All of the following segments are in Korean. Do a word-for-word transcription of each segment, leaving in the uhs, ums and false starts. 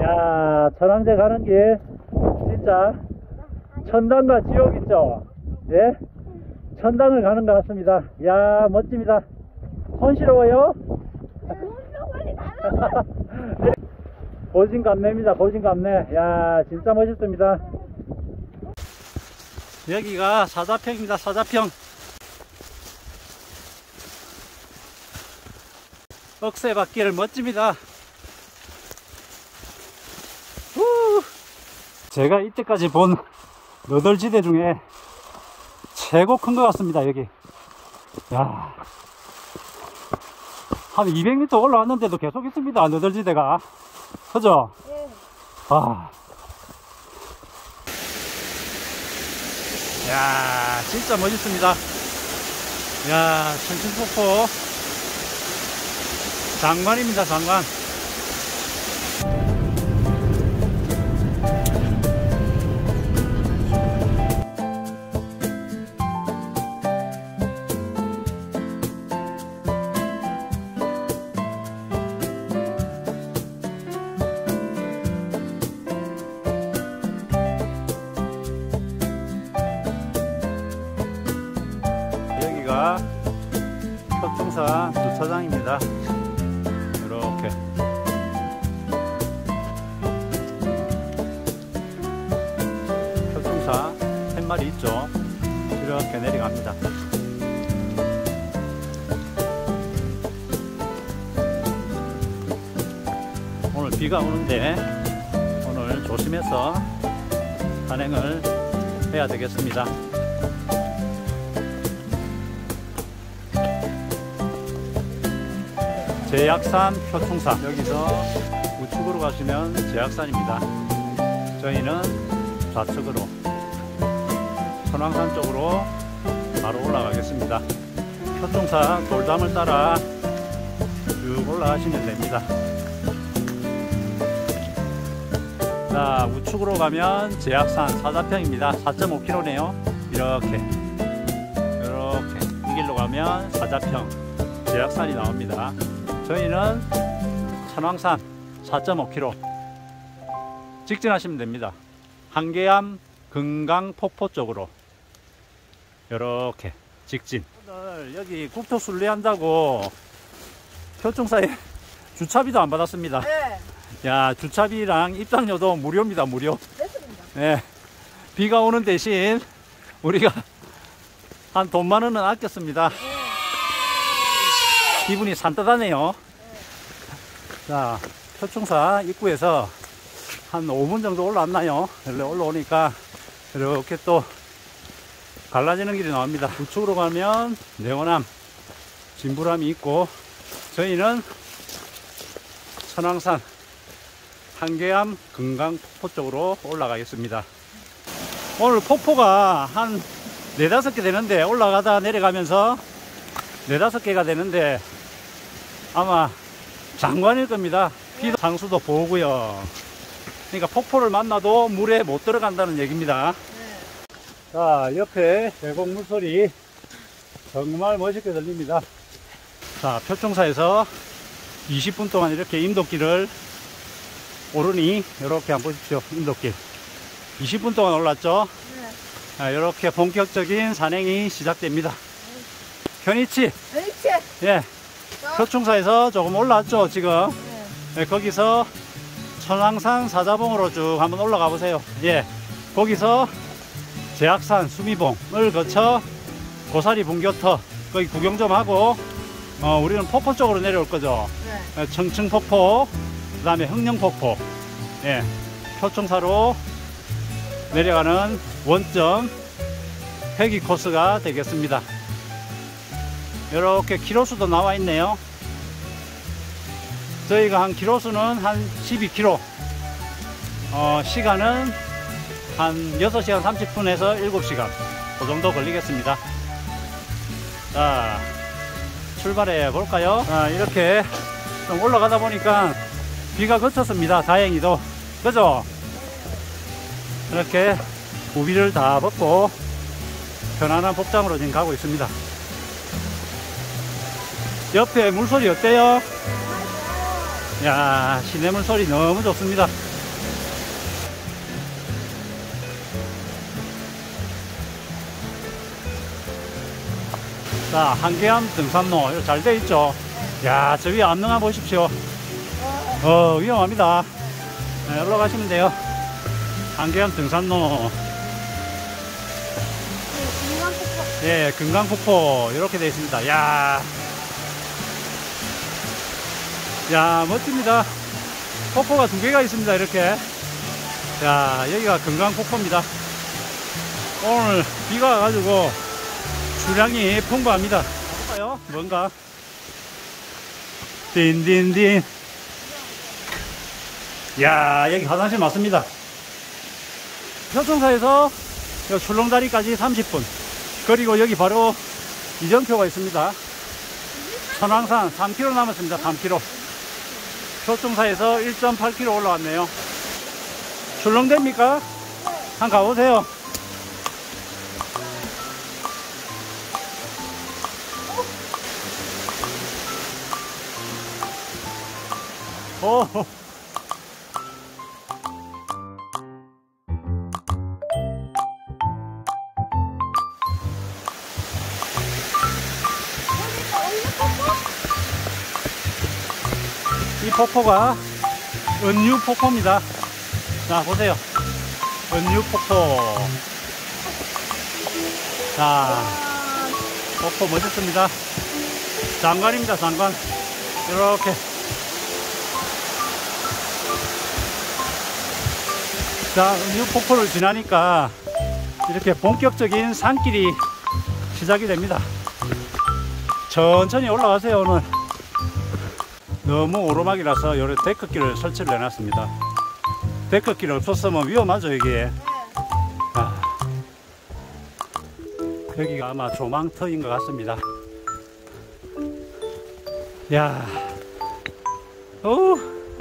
야, 천왕제 가는 길 진짜 천당과 지옥 있죠? 예? 천당을 가는 것 같습니다. 야, 멋집니다. 손시러워요? 고진감래입니다. 고진감래. 야, 진짜 멋있습니다. 여기가 사자평입니다. 사자평. 억새밭길 멋집니다. 후. 제가 이때까지 본 너덜지대 중에 최고 큰 것 같습니다. 여기. 야, 한 이백 미터 올라왔는데도 계속 있습니다. 너덜지대가. 그죠? 네. 아. 야, 진짜 멋있습니다. 야, 천천폭포 장관입니다. 장관. 여기가 표충사 주차장입니다. 이렇게 표충사 팻말이 있죠. 이렇게 내려갑니다. 오늘 비가 오는데 오늘 조심해서 산행을 해야 되겠습니다. 제약산 표충사, 여기서 우측으로 가시면 제약산입니다. 저희는 좌측으로 천왕산 쪽으로 바로 올라가겠습니다. 표충사 돌담을 따라 쭉 올라가시면 됩니다. 자, 우측으로 가면 제약산 사자평입니다. 사 점 오 킬로미터네요 이렇게 이렇게 이 길로 가면 사자평 제약산이 나옵니다. 저희는 천왕산 사 점 오 킬로미터 직진하시면 됩니다. 한계암 금강폭포 쪽으로 이렇게 직진. 오늘 여기 국토순례 한다고 표충사에 주차비도 안 받았습니다. 네. 야, 주차비랑 입장료도 무료입니다. 무료. 됐습니다. 네. 비가 오는 대신 우리가 한 돈만 원은 아꼈습니다. 네. 기분이 산뜻하네요. 네. 자, 표충사 입구에서 한 오 분 정도 올라왔나요? 올라오니까 이렇게 또 갈라지는 길이 나옵니다. 우측으로 가면 내원암, 진부람이 있고, 저희는 천왕산 한계암 금강폭포 쪽으로 올라가겠습니다. 오늘 폭포가 한 네다섯 개 되는데, 올라가다 내려가면서 네다섯 개가 되는데 아마 장관일 겁니다. 비도 상수도 보고요. 그러니까 폭포를 만나도 물에 못 들어간다는 얘기입니다. 네. 자, 옆에 계곡 물소리 정말 멋있게 들립니다. 자, 표충사에서 이십 분 동안 이렇게 임도길을 오르니 이렇게 한번 보십시오. 임도길 이십 분 동안 올랐죠. 네. 자, 이렇게 본격적인 산행이 시작됩니다. 견이치. 그렇지. 예, 표충사에서 조금 올라왔죠 지금. 네. 예, 거기서 천왕산 사자봉으로 쭉 한번 올라가 보세요. 예, 거기서 제약산 수미봉을 거쳐 고사리 분교터 거기 구경 좀 하고, 어, 우리는 폭포 쪽으로 내려올 거죠. 네. 예, 청층폭포, 그 다음에 흥령폭포. 예, 표충사로 내려가는 원점 회기 코스가 되겠습니다. 이렇게 키로수도 나와 있네요. 저희가 한 키로수는 한 십이 킬로미터, 어, 시간은 한 여섯 시간 삼십 분에서 일곱 시간 그 정도 걸리겠습니다. 자, 출발해 볼까요? 자, 이렇게 좀 올라가다 보니까 비가 그쳤습니다. 다행히도. 그죠? 이렇게 우비를 다 벗고 편안한 복장으로 지금 가고 있습니다. 옆에 물소리 어때요? 야, 시내물 소리 너무 좋습니다. 자, 한계암 등산로 이거 잘 돼 있죠. 야, 저 위에 암릉아 보십시오. 어, 위험합니다. 네, 올라가시면 돼요. 한계암 등산로. 예, 금강폭포 이렇게 되어 있습니다. 야, 야, 멋집니다. 폭포가 두 개가 있습니다. 이렇게. 자, 여기가 금강폭포입니다. 오늘 비가 와가지고 수량이 풍부합니다. 가볼까요? 뭔가? 딘딘딘. 야, 여기 화장실 맞습니다. 표청사에서 출렁다리까지 삼십 분. 그리고 여기 바로 이정표가 있습니다. 천왕산 삼 킬로미터 남았습니다. 삼 킬로미터. 표청사에서 일 점 팔 킬로미터 올라왔네요. 출렁됩니까? 한번 가보세요. 오. 이 폭포가 은유 폭포입니다. 자, 보세요. 은유 폭포. 자, 폭포 멋있습니다. 장관입니다, 장관. 이렇게. 자, 은유 폭포를 지나니까 이렇게 본격적인 산길이 시작이 됩니다. 천천히 올라가세요. 오늘 너무 오르막이라서 요래 데크길을 설치를 해놨습니다. 데크길 없었으면 위험하죠. 이게. 아, 여기가 아마 조망터인 것 같습니다. 야, 오,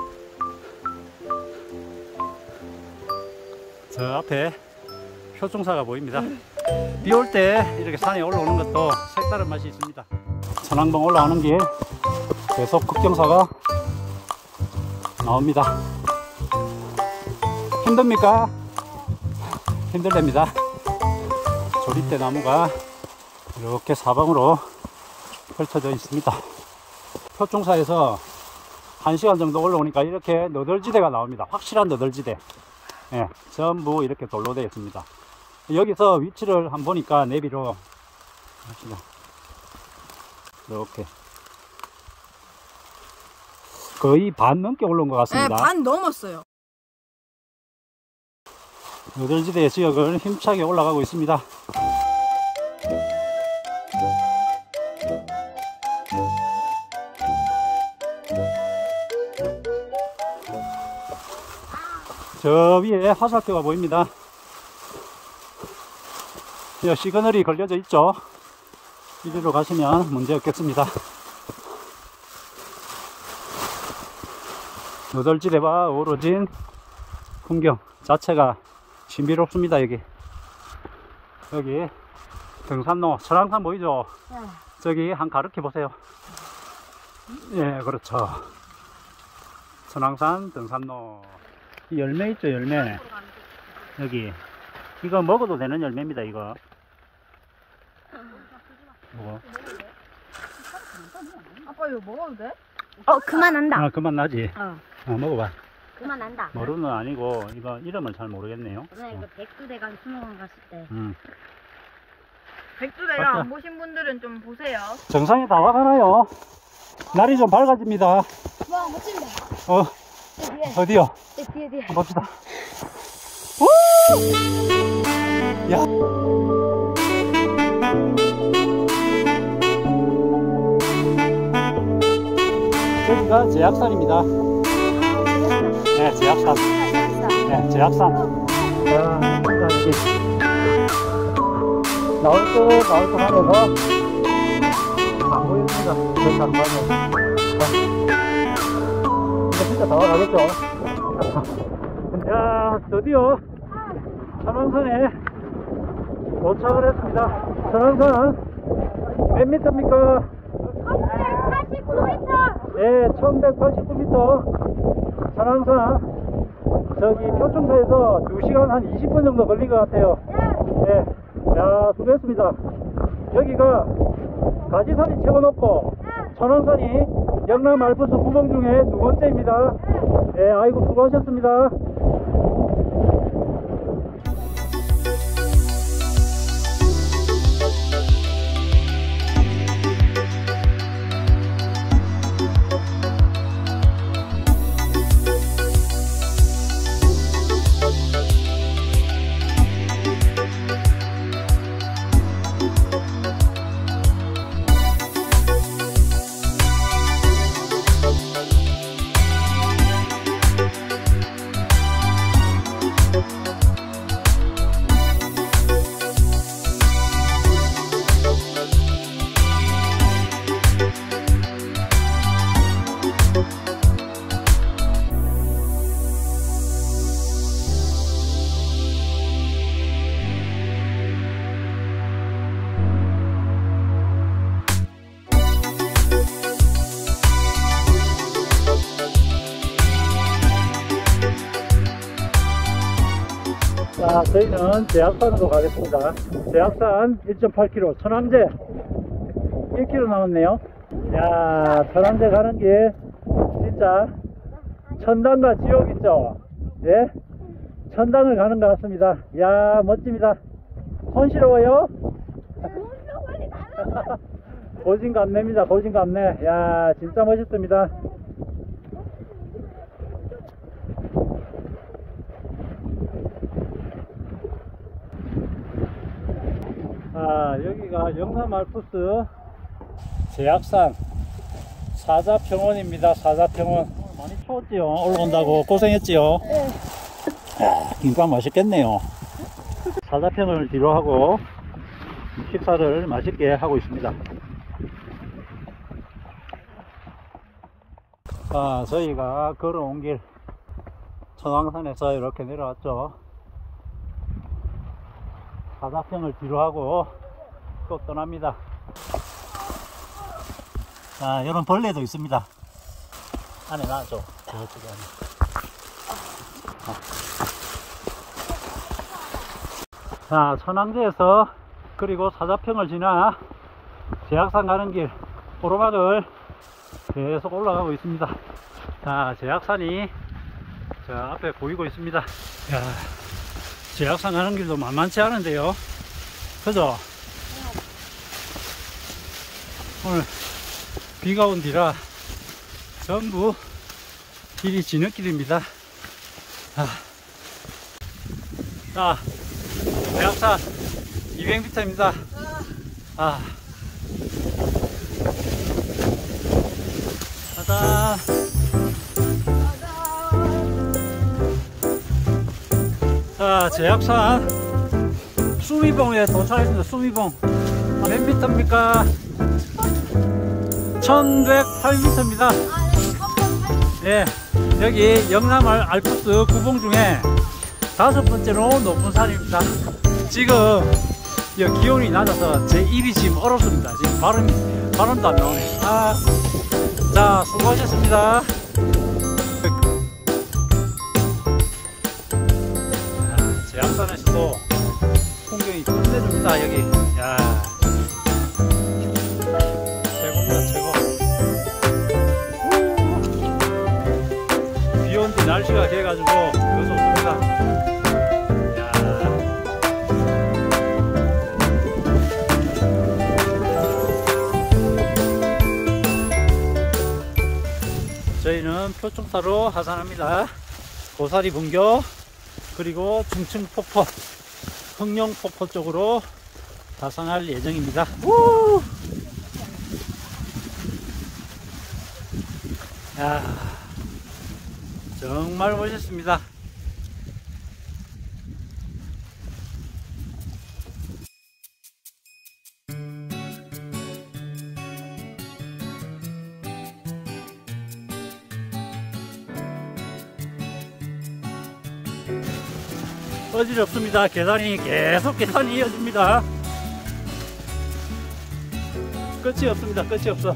저 앞에 표청사가 보입니다. 비 올 때 이렇게 산에 올라오는 것도 색다른 맛이 있습니다. 천왕봉 올라오는 길 계속 급경사가 나옵니다. 힘듭니까? 힘들답니다. 조립대 나무가 이렇게 사방으로 펼쳐져 있습니다. 표청사에서 한 시간 정도 올라오니까 이렇게 너덜지대가 나옵니다. 확실한 너덜지대. 예, 전부 이렇게 돌로 되어 있습니다. 여기서 위치를 한번 보니까 내비로 합시다. 이렇게 거의 반 넘게 올라온 것 같습니다. 네, 반 넘었어요. 너덜지대 지역을 힘차게 올라가고 있습니다. 저 위에 화살표가 보입니다. 시그널이 걸려져 있죠. 이리로 가시면 문제 없겠습니다. 너덜지대와 어우러진 풍경 자체가 신비롭습니다. 여기 여기 등산로 천왕산 보이죠? 네. 저기 한 가르쳐 보세요. 예, 그렇죠. 천왕산 등산로. 이 열매 있죠, 열매. 여기 이거 먹어도 되는 열매입니다. 이거 먹어. 아빠 이거 먹어도 돼? 어, 그만 난다. 아, 그만 나지. 어. 어, 먹어봐. 그만 난다. 머루는 아니고 이거 이름을 잘 모르겠네요. 오늘 이거 백두대간 수목원 갔을 때. 음. 백두대간 안 보신 분들은 좀 보세요. 정상에 다 와가나요? 날이 좀 밝아집니다. 와, 멋진다. 어, 내 뒤에. 어디요? 내 뒤에 뒤에. 한번 봅시다. 우! 야. 여기가 제약산입니다. 네, 제약산. 네, 제약산. 자, 이렇게 나올 듯 나올 듯 하면서 안 보입니다. 이렇게 안 가면. 이제 진짜 다 와가겠죠? 야, 드디어 천왕산에 도착을 했습니다. 천왕산 몇 미터입니까? 천백팔십구 미터. 네, 천백팔십구 미터. 천왕산 저기 표청사에서 두 시간 한 이십 분 정도 걸린 것 같아요. 네, 야, 수고했습니다. 여기가 가지산이 최고 높고 천왕산이 영남 알프스 구봉 중에 두 번째입니다. 예, 아이고 수고하셨습니다. 자, 저희는 제약산으로 가겠습니다. 제약산 일 점 팔 킬로미터, 천왕제 일 킬로미터 남았네요. 야, 천왕제 가는 길 진짜 천당과 지옥 있죠? 예? 천당을 가는 것 같습니다. 야, 멋집니다. 손시러워요? 고진감래입니다. 고진감래. 야, 진짜 멋있습니다. 아, 여기가 영남 알프스 제약산 사자평원입니다. 사자평원. 많이 추웠지요? 올라온다고 고생했지요? 네. 야, 김밥 맛있겠네요. 사자평원을 뒤로 하고 식사를 맛있게 하고 있습니다. 아, 저희가 걸어온 길 천왕산에서 이렇게 내려왔죠. 사자평을 뒤로 하고 또 떠납니다. 자, 이런 벌레도 있습니다. 안에 놔줘. 저쪽에 안에. 자, 천왕제에서 그리고 사자평을 지나 제약산 가는 길 오르막을 계속 올라가고 있습니다. 자, 제약산이 저 앞에 보이고 있습니다. 야, 제약산 가는 길도 만만치 않은데요. 그죠? 오늘 비가 온 뒤라 전부 길이 진흙길입니다. 아. 자, 제약산 이백 미터입니다. 아. 가자. 자, 제약산 수미봉에 도착했습니다. 수미봉 몇 미터입니까? 천백팔 미터입니다. 예, 여기 영남 알프스 구봉 중에 다섯 번째로 높은 산입니다. 지금 기온이 낮아서 제 입이 지금 얼었습니다. 지금 발음이, 발음도 안 나오네. 아, 자, 수고하셨습니다. 제약산에서도 풍경이 끝내줍니다. 여기, 야, 최고입니다. 최고. 비 온 뒤 날씨가 개가지고 더 좋습니다. 야. 저희는 표충사로 하산합니다. 고사리 분교 그리고 중층폭포, 흥룡폭포 쪽으로 하산할 예정입니다. 우! 야, 정말 멋있습니다. 어지럽습니다. 계단이 계속 계단이 이어집니다. 끝이 없습니다. 끝이 없어.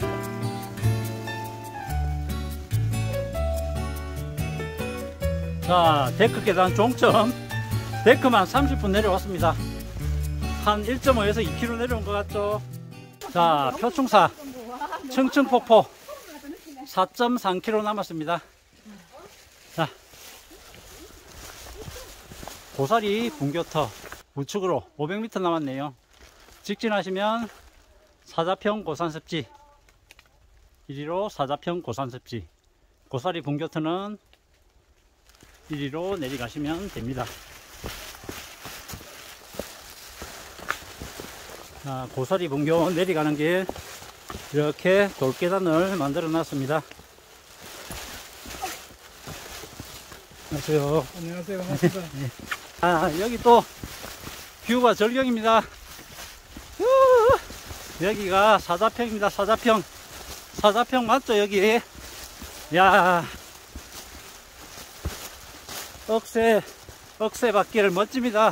자, 데크 계단 종점. 데크만 삼십 분 내려왔습니다. 한 일 점 오에서 이 킬로미터 내려온 것 같죠? 자, 표충사 청층폭포 사 점 삼 킬로미터 남았습니다. 자, 고사리 분교터 우측으로 오백 미터 남았네요. 직진하시면 사자평 고산습지, 이리로 사자평 고산습지, 고사리 분교터는 이리로 내려가시면 됩니다. 자, 고사리 분교 내려가는 길 이렇게 돌계단을 만들어 놨습니다. 안녕하세요. 안녕하세요. 반갑습니다. 네. 아, 여기 또 뷰가 절경입니다. 우, 여기가 사자평입니다. 사자평. 사자평 맞죠, 여기? 야, 억새, 억새 바퀴를 멋집니다.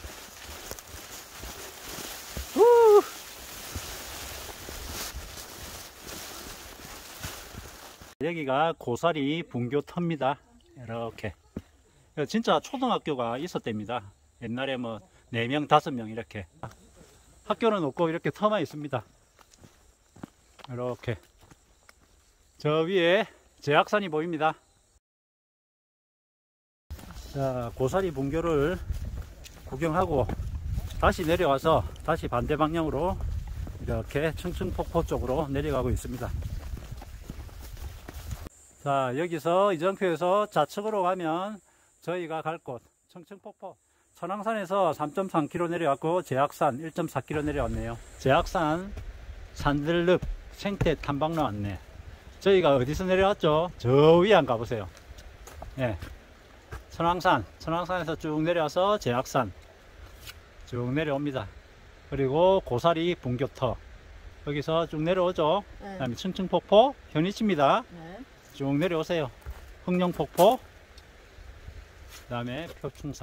우. 여기가 고사리 분교터입니다. 이렇게. 진짜 초등학교가 있었답니다. 옛날에 뭐 네 명, 다섯 명 이렇게. 학교는 없고 이렇게 터만 있습니다. 이렇게. 저 위에 제약산이 보입니다. 자, 고사리 분교를 구경하고 다시 내려와서 다시 반대 방향으로 이렇게 청층폭포 쪽으로 내려가고 있습니다. 자, 여기서 이정표에서 좌측으로 가면 저희가 갈 곳 청층폭포, 천왕산에서 삼 점 삼 킬로미터 내려왔고 제약산 일 점 사 킬로미터 내려왔네요. 제약산 산들늪 생태 탐방 나왔네. 저희가 어디서 내려왔죠? 저 위에 한번 가보세요. 예, 천왕산, 천왕산에서 쭉 내려와서 제약산 쭉 내려옵니다. 그리고 고사리 분교터 여기서 쭉 내려오죠. 네. 그 다음에 청층폭포 현위치입니다. 네. 쭉 내려오세요. 흑룡폭포, 그 다음에 표충사.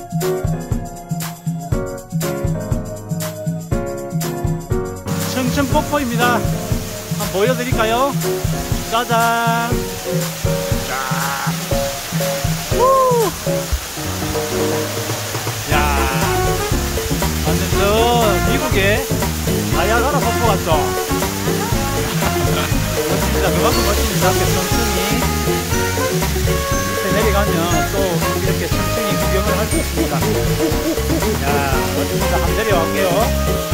청층폭포입니다. 한번 보여드릴까요? 짜잔! 자, 우! 야, 완전 저 미국의 나이아가라 폭포 같죠? 멋집니다. 그만큼 멋집니다. 청층이 밑에 내려가면 또 이렇게 천천히 구경을 할 수 있습니다. 야, 멋집니다. 한번 내려갈게요.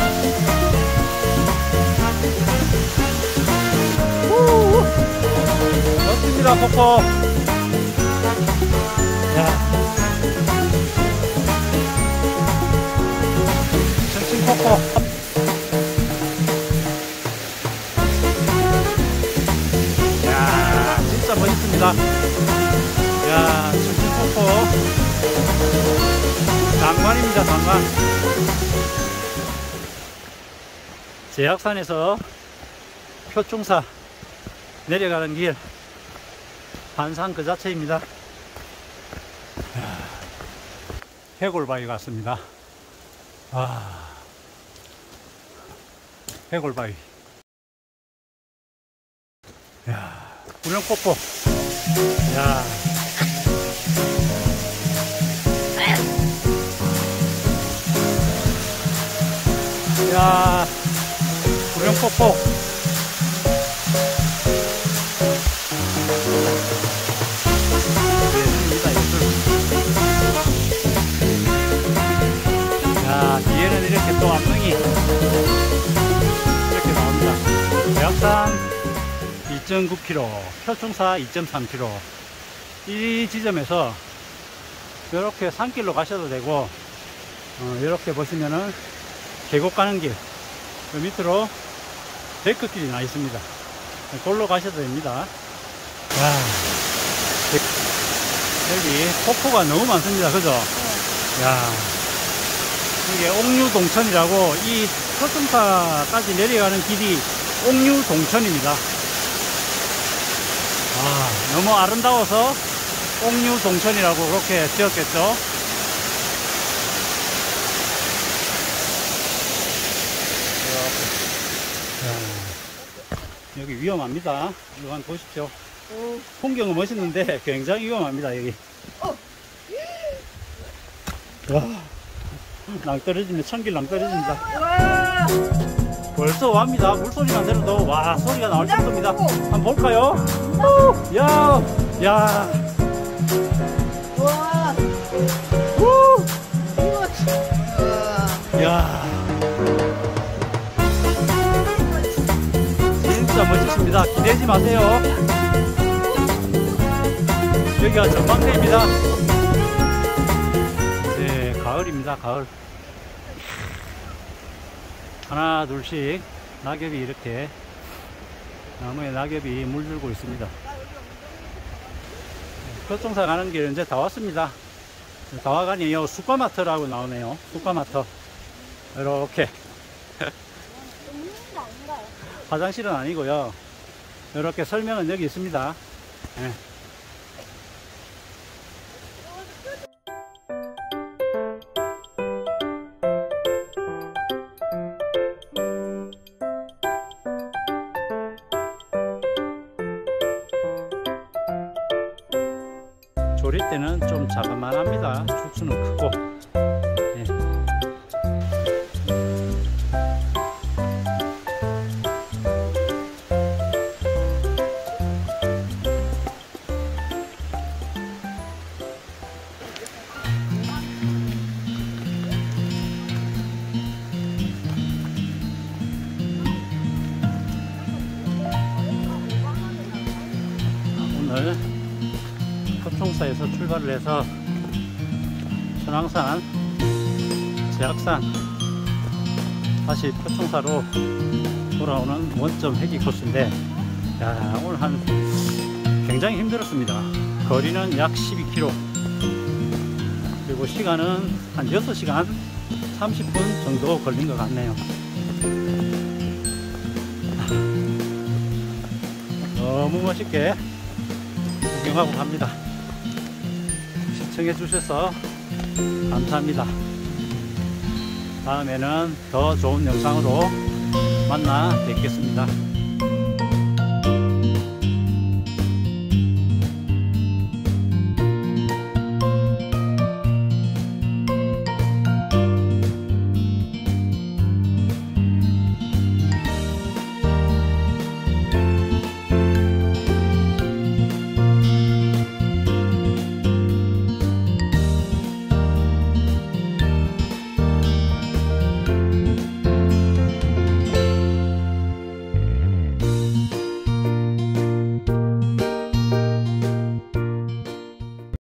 우, 멋집니다, 폭포. 야, 청층폭포. 야, 진짜 멋있습니다. 야, 청층폭포 장관입니다. 장관. 제약산에서 표충사 내려가는 길 반산 그 자체입니다. 해골바위 같습니다. 아, 해골바위. 야, 구룡폭포. 야, 야, 구룡폭포. 예술입니다, 예술. 야, 뒤에는 이렇게 또 암릉이 이렇게 나옵니다. 대학산 이 점 구 킬로미터, 표충사 이 점 삼 킬로미터. 이 지점에서 이렇게 산길로 가셔도 되고, 어, 이렇게 보시면은 계곡 가는 길, 그 밑으로 데크길이 나 있습니다. 그걸로 가셔도 됩니다. 야, 여기 폭포가 너무 많습니다. 그죠? 야, 이게 옥류동천이라고, 이 표충사까지 내려가는 길이 옥류동천입니다. 아, 너무 아름다워서 옥류동천이라고 그렇게 지었겠죠. 자, 여기 위험합니다. 이거 한번 보십시오. 오. 풍경은 멋있는데 굉장히 위험합니다. 여기. 와, 낭 떨어집니다. 천길 낭 떨어집니다. 와. 벌써 옵니다. 물소리만 들어도 와 소리가 나올 정도입니다. 한번 볼까요? 오, 야, 야, 와, 우, 이거 진짜. 야, 진짜 멋지십니다. 기대지 마세요. 여기가 전망대입니다. 네, 가을입니다. 가을. 하나 둘씩 낙엽이 이렇게 나무에 낙엽이 물들고 있습니다. 표청사 가는 길 이제 다 왔습니다. 다 와가니 요 쑥과마트라고 나오네요. 쑥과마트 이렇게 화장실은 아니고요. 이렇게 설명은 여기 있습니다. 네. 조릴 때는 좀 자그만합니다. 축수는 크고. 네. 오늘 표청사에서 출발을 해서 천왕산, 제악산, 다시 표청사로 돌아오는 원점 회기 코스인데, 야, 오늘 한 굉장히 힘들었습니다. 거리는 약 십이 킬로미터, 그리고 시간은 한 여섯 시간 삼십 분 정도 걸린 것 같네요. 너무 멋있게 구경하고 갑니다. 시청해 주셔서 감사합니다. 다음에는 더 좋은 영상으로 만나 뵙겠습니다.